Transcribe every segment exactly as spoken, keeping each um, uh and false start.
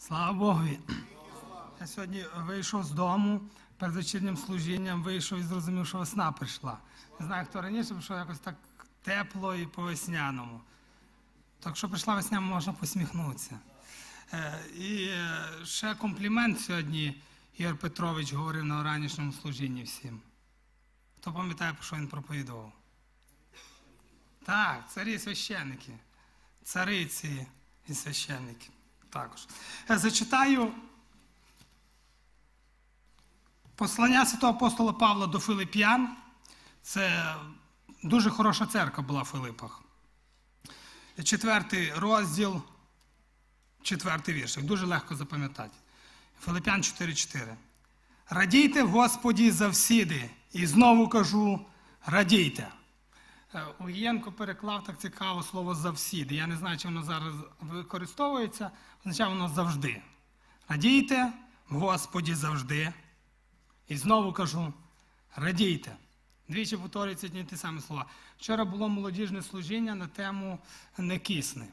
Слава Богу! Я сьогодні вийшов з дому, перед вечірнім служінням вийшов і зрозумів, що весна прийшла. Не знаю, хто раніше, бо що якось так тепло і по-весняному. Так що прийшла весня, можна посміхнутися. І ще комплімент сьогодні Ігор Петрович говорив на ранішньому служінні всім. Хто пам'ятає, про що він проповідував? Так, царі і священники. Цариці і священники. Також. Я зачитаю послання святого апостола Павла до Филип'ян. Це дуже хороша церква була в Филипах. Четвертий розділ, четвертий віршик. Дуже легко запам'ятати. Филип'ян чотири чотири. Радійте в Господі завсіди. І знову кажу, радійте. Угієнко переклав так цікаво слово «завсіди». Я не знаю, чи воно зараз використовується. Означає воно «завжди». Радійте в Господі завжди. І знову кажу, радійте. Двічі повторюються одні ті самі слова. Вчора було молодіжне служіння на тему «не кисни».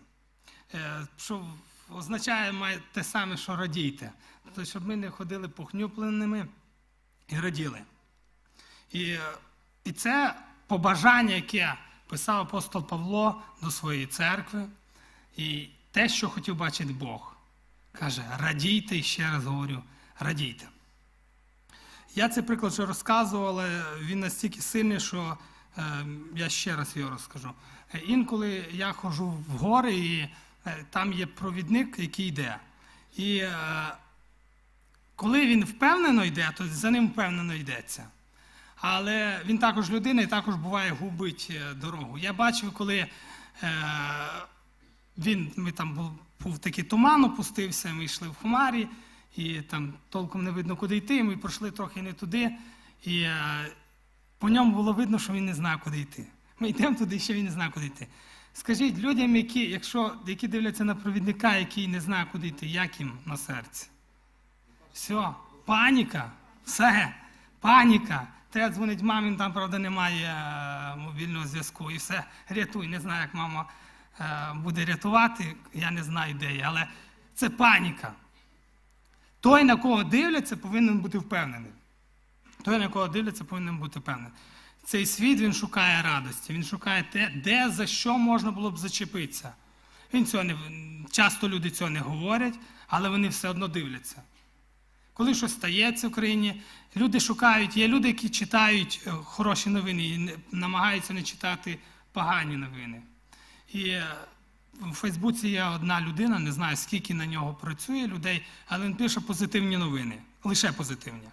Що означає має те саме, що радійте. Тобто, щоб ми не ходили похнюпленими і раділи. І, і це побажання, яке писав апостол Павло до своєї церкви, і те, що хотів бачити Бог. Каже, радійте, і ще раз говорю, радійте. Я цей приклад вже розказував, але він настільки сильний, що е, я ще раз його розкажу. Інколи я ходжу в гори, і е, там є провідник, який йде. І е, коли він впевнено йде, то за ним впевнено йдеться. Але він також людина і також буває губить дорогу. Я бачив, коли е, він, ми там був, був такий туман, опустився, ми йшли в хмарі, і там толком не видно, куди йти, ми пройшли трохи не туди, і е, по ньому було видно, що він не знає, куди йти. Ми йдемо туди, ще він не знає, куди йти. Скажіть людям, які, якщо, які дивляться на провідника, який не знає, куди йти, як їм на серці? Все, паніка, все, паніка. Треба дзвонити мамі, там, правда, немає е, мобільного зв'язку, і все, рятуй. Не знаю, як мама е, буде рятувати, я не знаю, де є, але це паніка. Той, на кого дивляться, повинен бути впевнений. Той, на кого дивляться, повинен бути впевнений. Цей світ, він шукає радості, він шукає те, де, за що можна було б зачепитися. Він цього не, часто люди цього не говорять, але вони все одно дивляться. Коли щось стається в країні, люди шукають, є люди, які читають хороші новини і намагаються не читати погані новини. І в Фейсбуці є одна людина, не знаю, скільки на нього працює людей, але він пише позитивні новини, лише позитивні.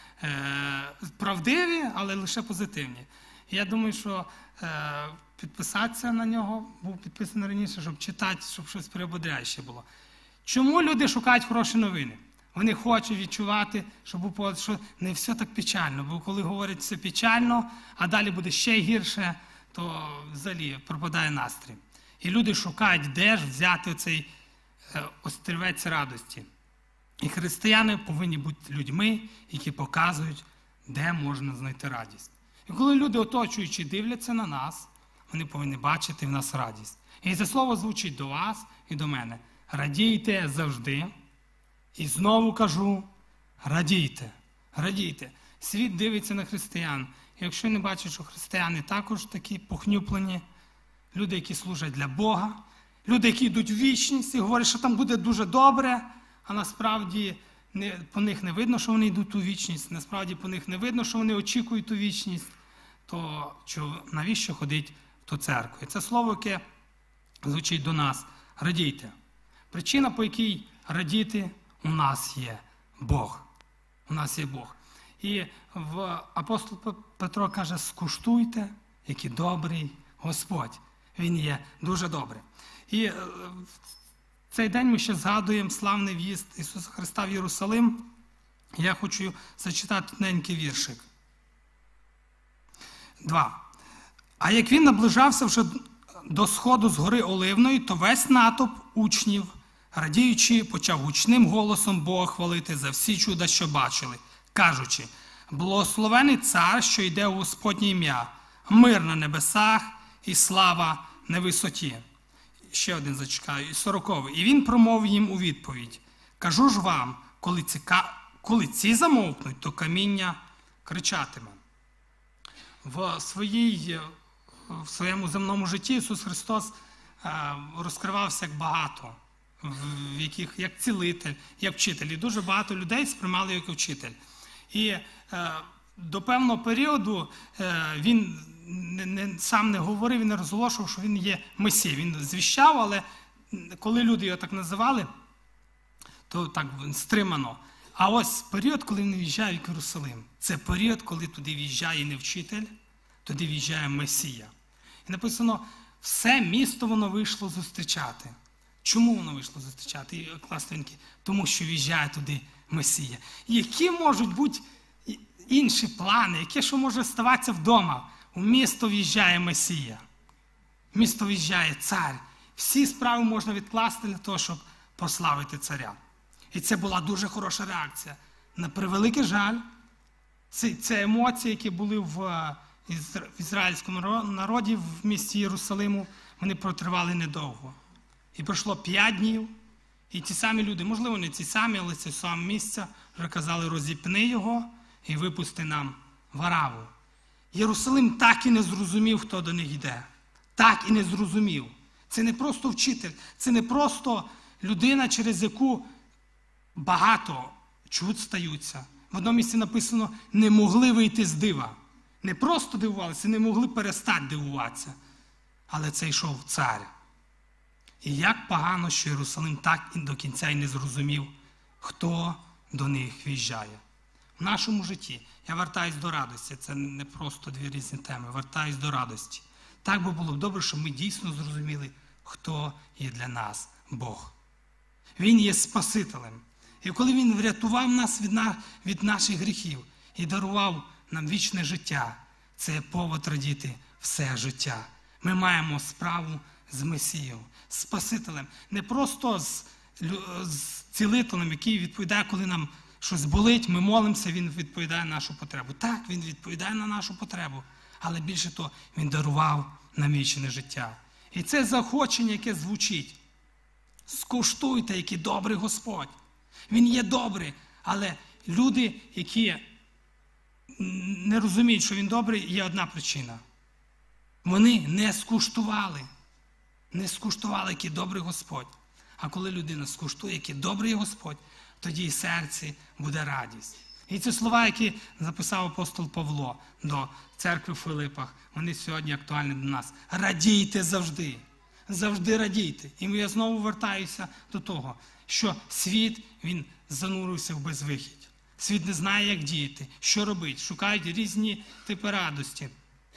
Е, правдиві, але лише позитивні. І я думаю, що е, підписатися на нього, був підписаний раніше, щоб читати, щоб щось приободряюще було. Чому люди шукають хороші новини? Вони хочуть відчувати, щоб що не все так печально. Бо коли говорять все печально, а далі буде ще гірше, то взагалі пропадає настрій. І люди шукають, де ж взяти оцей острівець радості. І християни повинні бути людьми, які показують, де можна знайти радість. І коли люди, оточуючи, дивляться на нас, вони повинні бачити в нас радість. І це слово звучить до вас і до мене. Радійте завжди. І знову кажу, радійте, радійте. Світ дивиться на християн. І якщо не бачить, що християни також такі похнюплені, люди, які служать для Бога, люди, які йдуть в вічність і говорять, що там буде дуже добре, а насправді не, по них не видно, що вони йдуть у вічність, насправді по них не видно, що вони очікують ту вічність, то що, навіщо ходить в ту церкву? І це слово, яке звучить до нас, радійте. Причина, по якій радіти, у нас є Бог. У нас є Бог. І в апостол Петро каже, скуштуйте, який добрий Господь. Він є дуже добрий. І в цей день ми ще згадуємо славний в'їзд Ісуса Христа в Єрусалим. Я хочу зачитати тоненький віршик. Два. А як він наближався вже до сходу з гори Оливної, то весь натовп учнів, радіючи, почав гучним голосом Бога хвалити за всі чуда, що бачили, кажучи, благословений цар, що йде у Господнє ім'я, мир на небесах і слава на висоті. Ще один зачекаю, сороковий. І він промовив їм у відповідь, Кажу ж вам, коли ці, коли ці замовкнуть, то каміння кричатиме. В, своїй, в своєму земному житті Ісус Христос е, розкривався як багато, в яких, як цілитель, як вчитель. І дуже багато людей сприймали його як вчитель. І е, до певного періоду е, він не, не, сам не говорив, він не розголошував, що він є Месія. Він звіщав, але коли люди його так називали, то так стримано. А ось період, коли вони в'їжджають в Єрусалим, це період, коли туди в'їжджає не вчитель, туди в'їжджає Месія. І написано, все місто воно вийшло зустрічати. Чому воно вийшло зустрічати? Класненькі, тому що в'їжджає туди Месія. Які можуть бути інші плани, яке що може ставатися вдома? У місто в'їжджає Месія. В місто в'їжджає цар. Всі справи можна відкласти для того, щоб прославити царя. І це була дуже хороша реакція. На превеликий жаль, це, це емоції, які були в, в ізраїльському народі, в місті Єрусалиму, вони протривали недовго. І пройшло п'ять днів, і ті самі люди, можливо, не ті самі, але це саме місце, вже казали, розіпни його і випусти нам Вараву. Єрусалим так і не зрозумів, хто до них йде. Так і не зрозумів. Це не просто вчитель, це не просто людина, через яку багато чуд стаються. В одному місці написано, не могли вийти з дива. Не просто дивувалися, не могли перестати дивуватися. Але це йшов цар. І як погано, що Єрусалим так і до кінця й не зрозумів, хто до них в'їжджає. В нашому житті, я вертаюсь до радості, це не просто дві різні теми, вертаюсь до радості. Так би було б добре, щоб ми дійсно зрозуміли, хто є для нас Бог. Він є Спасителем. І коли Він врятував нас від, на, від наших гріхів і дарував нам вічне життя, це є повод радіти все життя. Ми маємо справу з Месією, з Спасителем. Не просто з, з цілителем, який відповідає, коли нам щось болить, ми молимося, Він відповідає на нашу потребу. Так, Він відповідає на нашу потребу, але більше того, Він дарував нам вічне життя. І це заохочення, яке звучить. Скуштуйте, який добрий Господь. Він є добрий, але люди, які не розуміють, що Він добрий, є одна причина. Вони не скуштували. Не скуштували, який добрий Господь. А коли людина скуштує, який добрий Господь, тоді і в серці буде радість. І ці слова, які записав апостол Павло до церкви в Филипах, вони сьогодні актуальні до нас. Радійте завжди. Завжди радійте. І я знову вертаюся до того, що світ, він занурився в безвихідь. Світ не знає, як діяти, що робити, шукають різні типи радості.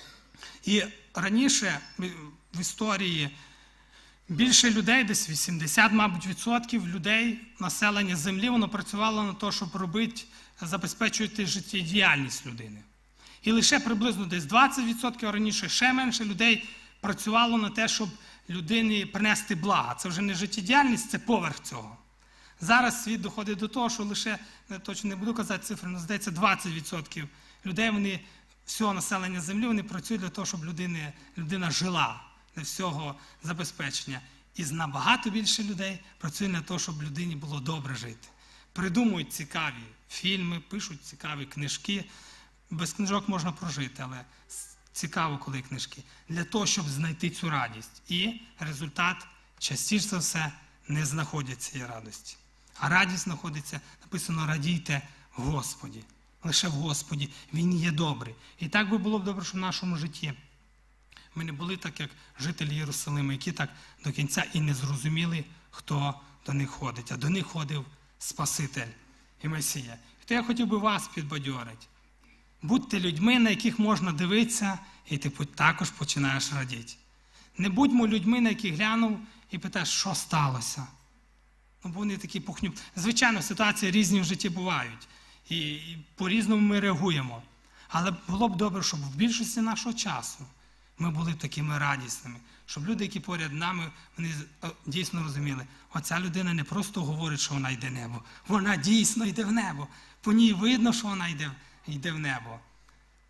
І раніше в історії більше людей, десь вісімдесят, мабуть, відсотків людей, населення землі, воно працювало на те, щоб робити, забезпечувати життєдіяльність людини. І лише приблизно десь двадцять відсотків, а раніше ще менше людей працювало на те, щоб людині принести блага. Це вже не життєдіяльність, це поверх цього. Зараз світ доходить до того, що лише, точно не буду казати цифри, але здається, двадцять відсотків людей, вони, всього населення землі, вони працюють для того, щоб людина, людина жила, для всього забезпечення. І набагато більше людей працює для того, щоб людині було добре жити. Придумують цікаві фільми, пишуть цікаві книжки. Без книжок можна прожити, але цікаво, коли книжки. Для того, щоб знайти цю радість. І результат, частіше за все, не знаходять цієї радості. А радість знаходиться, написано, радійте в Господі. Лише в Господі. Він є добрий. І так би було б добре, що в нашому житті ми не були так, як жителі Єрусалиму, які так до кінця і не зрозуміли, хто до них ходить. А до них ходив Спаситель і Месія. І то я хотів би вас підбадьорити. Будьте людьми, на яких можна дивитися, і ти також починаєш радіти. Не будьмо людьми, на яких глянув і питаєш, що сталося. Ну, бо вони такі пухню. Звичайно, ситуації різні в житті бувають. І, і по-різному ми реагуємо. Але було б добре, щоб в більшості нашого часу ми були такими радісними. Щоб люди, які поряд нами, вони дійсно розуміли, оця людина не просто говорить, що вона йде в небо. Вона дійсно йде в небо. По ній видно, що вона йде, йде в небо.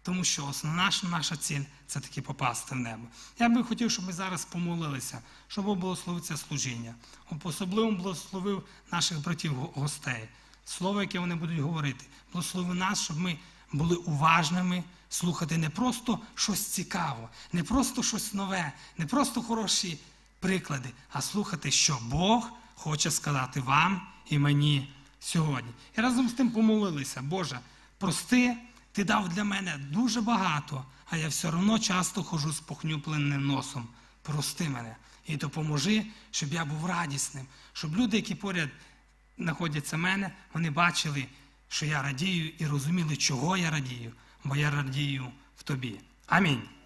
Тому що основна наша ціль – це таки попасти в небо. Я би хотів, щоб ми зараз помолилися, щоб Бог благословив це служіння. Особливо благословив наших братів-гостей. Слово, яке вони будуть говорити. Благослови нас, щоб ми були уважними, слухати не просто щось цікаве, не просто щось нове, не просто хороші приклади, а слухати, що Бог хоче сказати вам і мені сьогодні. І разом з тим помолилися. Боже, прости, Ти дав для мене дуже багато, а я все одно часто ходжу з похнюпленим носом. Прости мене і допоможи, щоб я був радісним, щоб люди, які поряд знаходяться мене, вони бачили, що я радію і розуміли, чого я радію, бо я радію в Тобі. Амінь.